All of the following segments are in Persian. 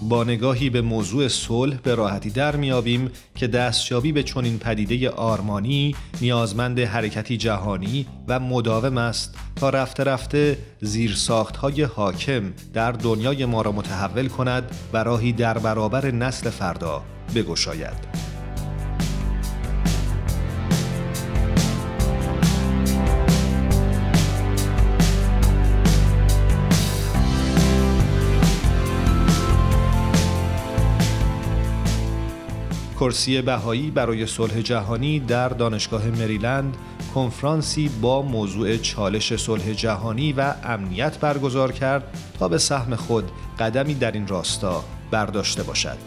با نگاهی به موضوع صلح به راحتی در میابیم که دستیابی به چنین پدیده آرمانی نیازمند حرکتی جهانی و مداوم است تا رفته رفته زیرساخت‌های حاکم در دنیای ما را متحول کند و راهی در برابر نسل فردا بگشاید. کرسی بهایی برای صلح جهانی در دانشگاه مریلند کنفرانسی با موضوع چالش صلح جهانی و امنیت برگزار کرد تا به سهم خود قدمی در این راستا برداشته باشد.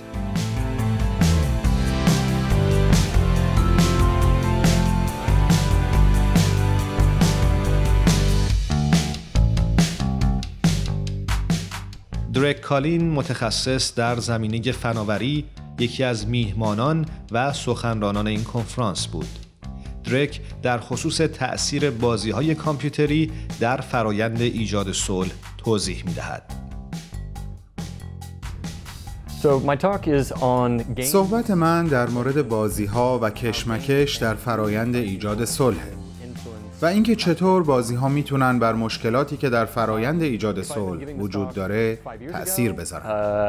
درک کالین متخصص در زمینه فناوری یکی از میهمانان و سخنرانان این کنفرانس بود. درک در خصوص تأثیر بازی‌های کامپیوتری در فرایند ایجاد صلح توضیح می‌دهد. صحبت من در مورد بازی‌ها و کشمکش در فرایند ایجاد صلح و اینکه چطور بازی‌ها میتونن بر مشکلاتی که در فرایند ایجاد صلح وجود داره تأثیر بذارن.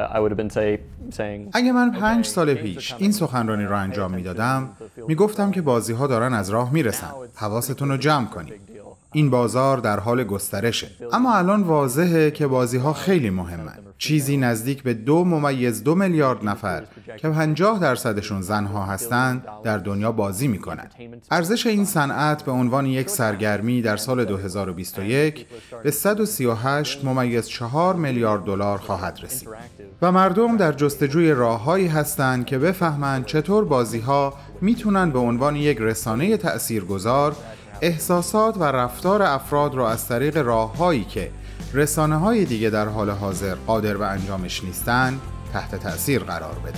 اگه من 5 سال پیش این سخنرانی رو انجام میدادم میگفتم که بازی‌ها دارن از راه میرسن، حواستون رو جمع کنید، این بازار در حال گسترشه. اما الان واضحه که بازی‌ها خیلی مهمن. چیزی نزدیک به 2.2 میلیارد نفر که 50% زنها هستند در دنیا بازی میکنن. ارزش این صنعت به عنوان یک سرگرمی در سال 2021 به 138.4 میلیارد دلار خواهد رسید. و مردم در جستجوی راههایی هستند که بفهمند چطور بازی‌ها میتونن به عنوان یک رسانه تأثیرگذار احساسات و رفتار افراد را از طریق راه‌هایی که رسانه‌های دیگه در حال حاضر قادر به انجامش نیستن تحت تأثیر قرار بدن.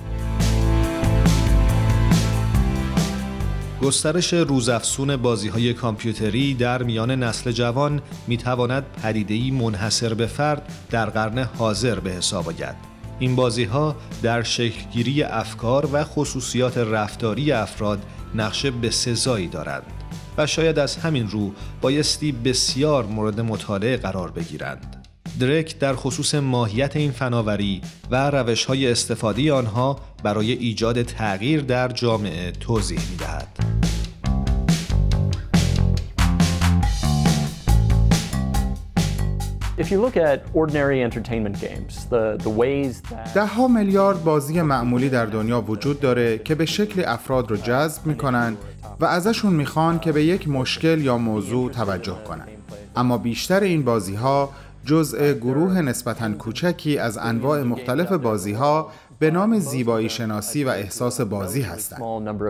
گسترش روزافزون بازی‌های کامپیوتری در میان نسل جوان می‌تواند پدیده‌ای منحصر به فرد در قرن حاضر به حساب آید. این بازی‌ها در شکل‌گیری افکار و خصوصیات رفتاری افراد نقش بسزایی دارند و شاید از همین رو بایستی بسیار مورد مطالعه قرار بگیرند. درک در خصوص ماهیت این فناوری و روش‌های استفاده آنها برای ایجاد تغییر در جامعه توضیح می‌دهد. ده‌ها میلیارد بازی معمولی در دنیا وجود داره که به شکل افراد رو جذب می‌کنن و ازشون میخوان که به یک مشکل یا موضوع توجه کنن. اما بیشتر این بازی‌ها جزء گروه نسبتاً کوچکی از انواع مختلف بازی‌ها به نام زیبایی شناسی و احساس بازی هستند.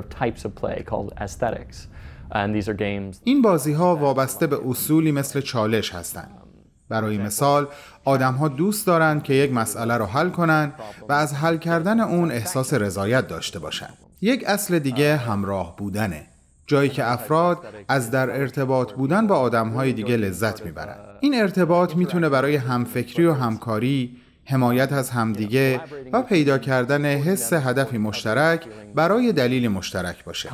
این بازی‌ها وابسته به اصولی مثل چالش هستند. برای مثال، آدم‌ها دوست دارند که یک مسئله رو حل کنن و از حل کردن اون احساس رضایت داشته باشن. یک اصل دیگه همراه بودنه، جایی که افراد از در ارتباط بودن با آدم‌های دیگه لذت میبرن. این ارتباط میتونه برای همفکری و همکاری، حمایت از همدیگه و پیدا کردن حس هدفی مشترک برای دلیل مشترک باشه.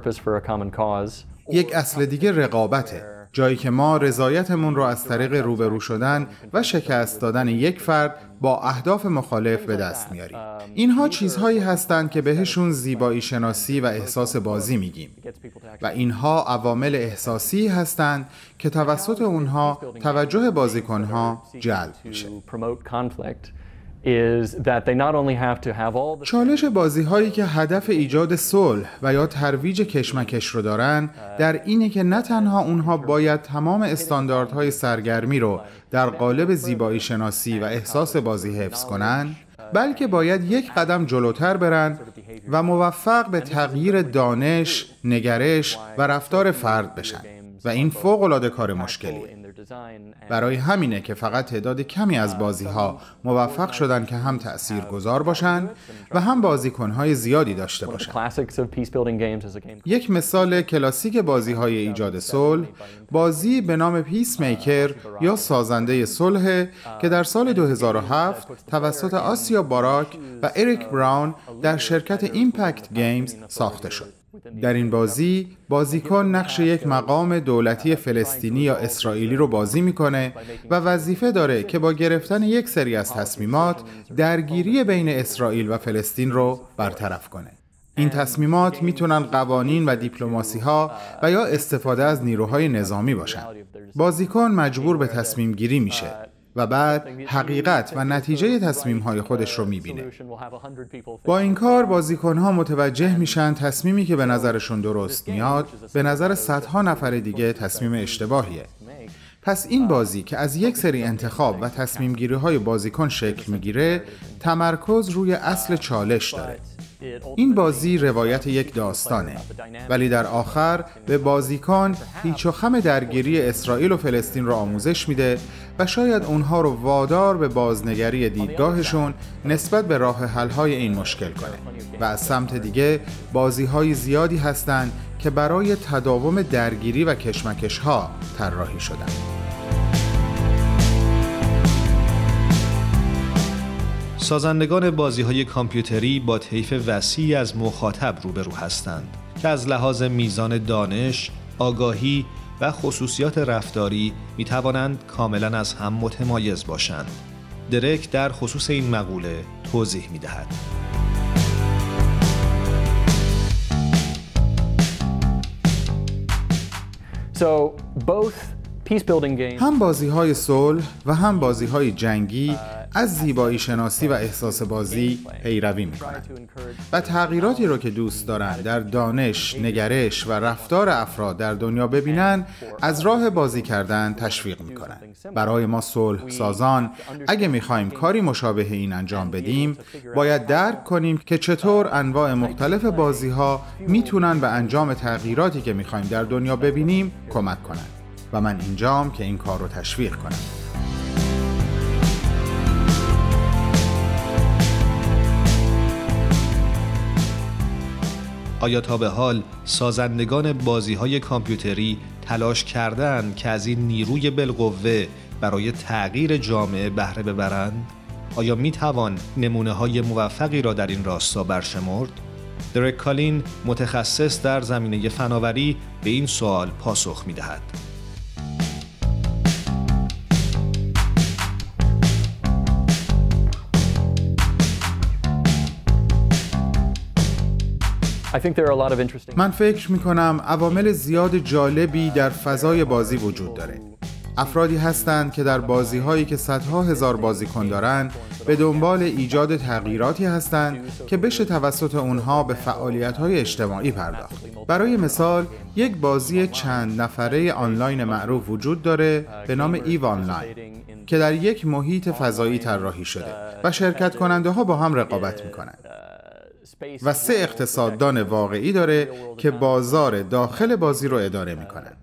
یک اصل دیگه رقابته، جایی که ما رضایتمون رو از طریق روبرو شدن و شکست دادن یک فرد با اهداف مخالف به دست میاریم. اینها چیزهایی هستند که بهشون زیبایی شناسی و احساس بازی میگیم و اینها عوامل احساسی هستند که توسط اونها توجه بازیکنها جلب میشه. چالش بازی‌هایی که هدف ایجاد صلح و یا ترویج کشمکش رو دارن در اینه که نه تنها اونها باید تمام استانداردهای سرگرمی رو در قالب زیبایی شناسی و احساس بازی حفظ کنن، بلکه باید یک قدم جلوتر برن و موفق به تغییر دانش، نگرش و رفتار فرد بشن. و این فوق‌العاده کار مشکلی. برای همینه که فقط تعداد کمی از بازی‌ها موفق شدن که هم تأثیرگذار باشن و هم بازیکن‌های زیادی داشته باشن. یک مثال کلاسیک بازی‌های ایجاد صلح، بازی به نام پیس میکر یا سازنده صلح که در سال 2007 توسط آسیا باراک و اریک براون در شرکت ایمپکت گیمز ساخته شد. در این بازی بازیکن نقش یک مقام دولتی فلسطینی یا اسرائیلی رو بازی میکنه و وظیفه داره که با گرفتن یک سری از تصمیمات درگیری بین اسرائیل و فلسطین رو برطرف کنه. این تصمیمات میتونن قوانین و دیپلماسی ها و یا استفاده از نیروهای نظامی باشن. بازیکن مجبور به تصمیم گیری میشه و بعد حقیقت و نتیجه تصمیم‌های خودش رو می‌بینه. با این کار بازیکن‌ها متوجه میشن تصمیمی که به نظرشون درست میاد به نظر صدها نفر دیگه تصمیم اشتباهیه. پس این بازی که از یک سری انتخاب و تصمیم گیری‌های بازیکن شکل میگیره تمرکز روی اصل چالش داره. این بازی روایت یک داستانه، ولی در آخر به بازیکن پیچ و خم درگیری اسرائیل و فلسطین را آموزش میده و شاید اونها رو وادار به بازنگری دیدگاهشون نسبت به راه حل‌های این مشکل کنه. و از سمت دیگه بازی‌های زیادی هستن که برای تداوم درگیری و کشمکش‌ها طراحی شدن. سازندگان بازی‌های کامپیوتری با طیف وسیعی از مخاطب روبرو هستند که از لحاظ میزان دانش، آگاهی و خصوصیات رفتاری می‌توانند کاملاً از هم متمایز باشند. درک در خصوص این مقوله توضیح می‌دهد. هم بازی‌های صلح و هم بازی‌های جنگی از زیبایی شناسی و احساس بازی پیروی می‌کنند و تغییراتی رو که دوست دارن در دانش، نگرش و رفتار افراد در دنیا ببینن از راه بازی کردن تشویق می‌کنن. برای ما صلح سازان اگه می‌خوایم کاری مشابه این انجام بدیم، باید درک کنیم که چطور انواع مختلف بازی‌ها میتونن به انجام تغییراتی که می‌خوایم در دنیا ببینیم کمک کنن. و من اینجام که این کار رو تشویق کنم. آیا تا به حال سازندگان بازی‌های کامپیوتری تلاش کردند که از این نیروی بالقوه برای تغییر جامعه بهره ببرند؟ آیا می‌توان نمونه‌های موفقی را در این راستا برشمرد؟ درک کالین متخصص در زمینه فناوری به این سوال پاسخ می‌دهد. من فکر می‌کنم عوامل زیاد جالبی در فضای بازی وجود داره. افرادی هستند که در بازی‌هایی که صدها هزار بازیکن دارن به دنبال ایجاد تغییراتی هستند که بشه توسط اونها به فعالیت‌های اجتماعی پرداخت. برای مثال یک بازی چند نفره آنلاین معروف وجود داره به نام ایو آنلاین که در یک محیط فضایی طراحی شده و شرکت کننده‌ها با هم رقابت می‌کنند. و 3 اقتصاددان واقعی داره که بازار داخل بازی رو اداره میکنن.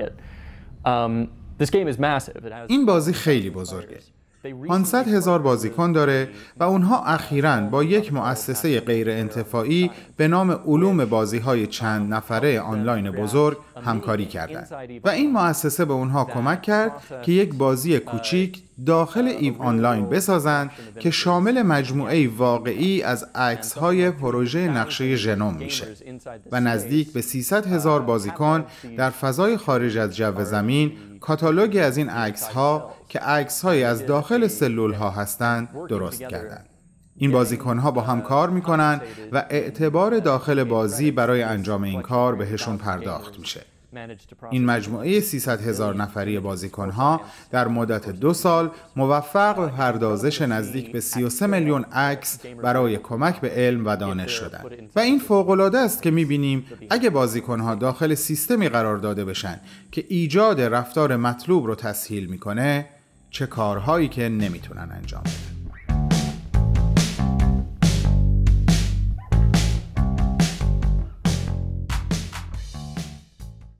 این بازی خیلی بزرگه. 500,000 بازیکن داره و اونها اخیراً با یک مؤسسه غیر انتفاعی به نام علوم بازی‌های چند نفره آنلاین بزرگ همکاری کردند و این مؤسسه به اونها کمک کرد که یک بازی کوچیک داخل ایو آنلاین بسازند که شامل مجموعه واقعی از عکس‌های پروژه نقشه ژنوم میشه و نزدیک به 300,000 بازیکن در فضای خارج از جو زمین کاتالوگی از این عکس‌ها که عکس‌هایی از داخل سلول‌ها هستند درست کردند. این بازیکن‌ها با هم کار می‌کنند و اعتبار داخل بازی برای انجام این کار بهشون پرداخت میشه. این مجموعه 300,000 نفری بازیکن‌ها در مدت 2 سال موفق به پردازش نزدیک به 33 میلیون عکس برای کمک به علم و دانش شدند. و این فوق‌العاده است که می‌بینیم اگه بازیکن‌ها داخل سیستمی قرار داده بشن که ایجاد رفتار مطلوب رو تسهیل می‌کنه، چه کارهایی که نمی‌تونن انجام بدن.